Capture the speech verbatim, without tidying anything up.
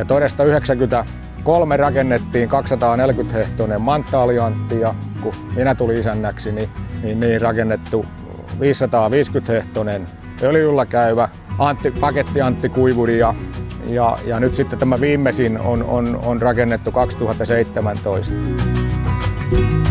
todesta yhdeksänkymmentäkolme rakennettiin kaksisataaneljäkymmentä hehtoinen manttaaliantti ja kun minä tulin isännäksi, niin, niin, niin rakennettu viisisataaviisikymmentä hehtoinen öljyllä käyvä Antti, paketti Antti Kuivuri ja, ja, ja nyt sitten tämä viimeisin on, on, on rakennettu kaksituhattaseitsemäntoista.